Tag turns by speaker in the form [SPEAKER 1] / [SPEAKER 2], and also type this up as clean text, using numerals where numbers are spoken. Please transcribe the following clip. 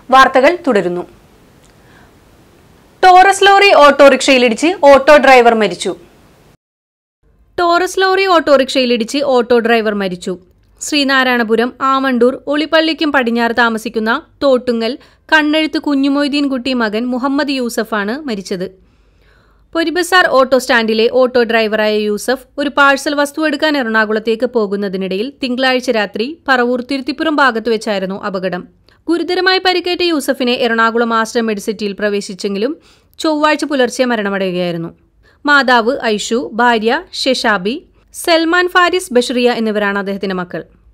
[SPEAKER 1] വാർത്തകൾ തുടരുന്നു. Taurus lorry ഓട്ടോറിക്ഷയിലിടിച്ച് ഓട്ടോ ഡ്രൈവർ മരിച്ചു. ടോറസ് ലോറി ഓട്ടോറിക്ഷയിലിടിച്ച് ഓട്ടോ ഡ്രൈവർ മരിച്ചു. ശ്രീനാരായണപുരം ആമണ്ടൂർ ഒളിപ്പള്ളിക്കും പടിഞ്ഞാറ് താമസിക്കുന്ന തോട്ടുങ്ങൽ കണ്ണെഴുത്ത് കുഞ്ഞുമൊയ്തീൻ കുട്ടി മകൻ മുഹമ്മദ് യൂസഫാണ് മരിച്ചത്. പൊരിബസാർ ഓട്ടോ സ്റ്റാൻഡിലെ ഓട്ടോ ഡ്രൈവറായ യൂസഫ് ഒരു പാഴ്സൽ വസ്തു എടുക്കാൻ എറണാകുളത്തേക്ക് പോകുന്നതിനിടയിൽ തിങ്കളാഴ്ച രാത്രി പറവൂർ തിരുത്തിപ്പുറം ഭാഗത്ത് വെച്ചായിരുന്നു അപകടം. ഗുരുതരമായി പരിക്കേറ്റ യൂസഫിനെ എറണാകുളം ആസ്റ്റർ മെഡിസിറ്റിയിൽ പ്രവേശിച്ചെങ്കിലും ചൊവ്വാഴ്ച പുലർച്ചെ മരണമടയുകയായിരുന്നു. മാതാവ് ഐഷു, ഭാര്യ ഷെഷാബി, സൽമാൻ ഫാരിസ് ബഷറിയ എന്നിവരാണ് അദ്ദേഹത്തിന്റെ മക്കൾ.